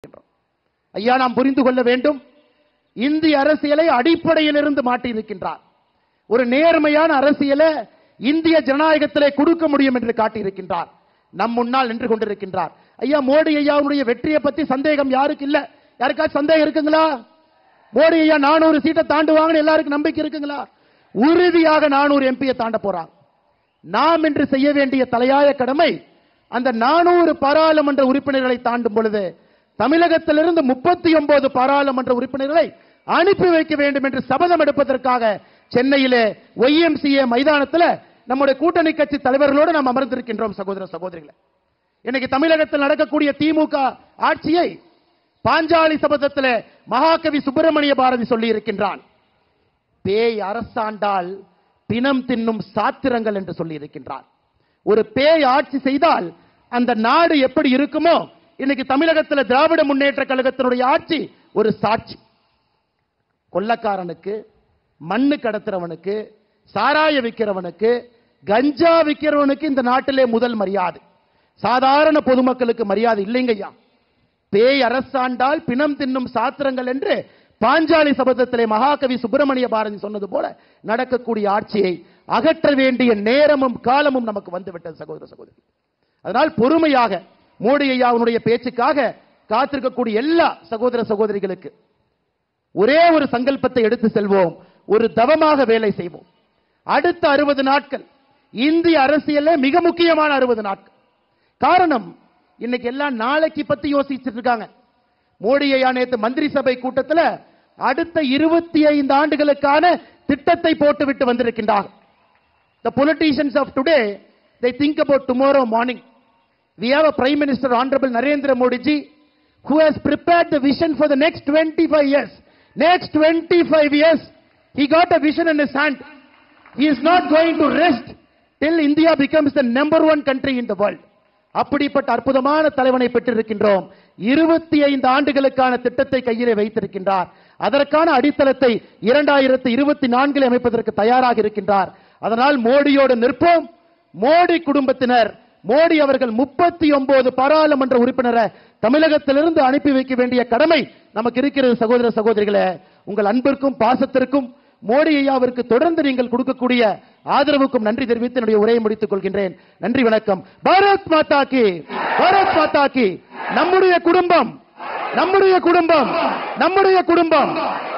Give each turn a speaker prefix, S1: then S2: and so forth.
S1: ஐயா, நாம் புரிந்து கொள்ள வேண்டும், இந்திய அரசியலை அடிப்படையில் இருந்து மாற்றியிருக்கின்றார். ஒரு நேர்மையான அரசியலை இந்திய ஜனநாயகத்திலே கொடுக்க முடியும் என்று காட்டியிருக்கின்றார். நம் முன்னால் நின்று கொண்டிருக்கின்றார். ஐயா, மோடி ஐயாவுடைய வெற்றியை பத்தி சந்தேகம் யாருக்கு இல்ல? யாருக்காச்சும் சந்தேகம் இருக்குங்களா? மோடி ஐயா 400 சீட்டை தாண்டுவாங்கன்னு எல்லாருக்கும் நம்பிக்கை இருக்குங்களா? உறுதியாக 400 எம்பியை தாண்ட போறாங்க. நாம் இன்று செய்ய வேண்டிய தலையாய கடமை, அந்த 400 பாராளுமன்ற உறுப்பினர்களை தாண்டும் பொழுது தமிழகத்திலிருந்து 39 பாராளுமன்ற உறுப்பினர்களை அனுப்பி வைக்க வேண்டும் என்று சபதம் எடுப்பதற்காக சென்னையிலே YMCA மைதானத்தில் நம்முடைய கூட்டணி கட்சி தலைவர்களோடு நாம் அமர்ந்திருக்கின்றோம். சகோதர சகோதரிகளை, இன்னைக்கு தமிழகத்தில் நடக்கக்கூடிய திமுக ஆட்சியை பாஞ்சாலி சபதத்தில் மகாகவி சுப்பிரமணிய பாரதி சொல்லி இருக்கின்றான். பேய் அரசாண்டால் பிணம் தின்னும் சாத்திரங்கள் என்று சொல்லி இருக்கின்றார். ஒரு பேய் ஆட்சி செய்தால் அந்த நாடு எப்படி இருக்குமோ, இன்னைக்கு தமிழகத்தில் திராவிட முன்னேற்ற கழகத்தினுடைய ஆட்சி ஒரு சாட்சி. கொள்ளக்காரனுக்கு, மண்ணு கடத்துறவனுக்கு, சாராய விற்கிறவனுக்கு, கஞ்சா விற்கிறவனுக்கு இந்த நாட்டிலே முதல் மரியாதை. சாதாரண பொதுமக்களுக்கு மரியாதை இல்லைங்கய்யா. பேய் அரசாண்டால் பிணம் தின்னும் சாத்திரங்கள் என்று பாஞ்சாலி சபதத்திலே மகாகவி சுப்பிரமணிய பாரதி சொன்னது போல நடக்கக்கூடிய ஆட்சியை அகற்ற வேண்டிய நேரமும் காலமும் நமக்கு வந்துவிட்டது சகோதர சகோதரி. அதனால் பொறுமையாக மோடி ஐயாவுடைய பேச்சுக்காக காத்திருக்கக்கூடிய எல்லா சகோதர சகோதரிகளுக்கு ஒரே ஒரு சங்கல்பத்தை எடுத்து செல்வோம், ஒரு தவமாக வேலை செய்வோம். அடுத்த 60 நாட்கள் இந்திய அரசியலில் மிக முக்கியமான 60 நாட்கள். காரணம், இன்னைக்கு எல்லாம் நாளைக்கு பத்தி யோசிச்சுட்டு இருக்காங்க. மோடி ஐயா நேற்று மந்திரி சபை கூட்டத்தில் அடுத்த 25 ஆண்டுகளுக்கான திட்டத்தை போட்டுவிட்டு வந்திருக்கின்றார். The politicians of today, they think about tomorrow morning. We have a Prime Minister, Honorable Narendra Modi ji, who has prepared the vision for the next 25 years. Next 25 years, he got a vision in his hand. He is not going to rest till India becomes the #1 country in the world. அப்படிப்பட்ட அற்புதமான தலைவனை பெற்றிருக்கின்றோம். 25 ஆண்டுகளுக்கான திட்டத்தை கையிலே வைத்திருக்கின்றார். அதற்கான அடித்தளத்தை 2024 அமைப்பதற்கு தயாராக இருக்கின்றார். அதனால் மோடியோடு நிற்போம். மோடி குடும்பத்தினர், மோடி அவர்கள் 39 பாராளுமன்ற உறுப்பினரை தமிழகத்திலிருந்து அனுப்பி வைக்க வேண்டிய கடமை நமக்கு இருக்கிறது. சகோதர சகோதரிகளே, உங்கள் அன்பிற்கும் பாசத்திற்கும் மோடி ஐயாவிற்கு தொடர்ந்து நீங்கள் கொடுக்கக்கூடிய ஆதரவுக்கும் நன்றி தெரிவித்து என்னுடைய உரையை முடித்துக் கொள்கின்றேன். நன்றி, வணக்கம். பாரத் மாதா கி, பாரத் மாதா கி. நம்முடைய குடும்பம், நம்முடைய குடும்பம், நம்முடைய குடும்பம்.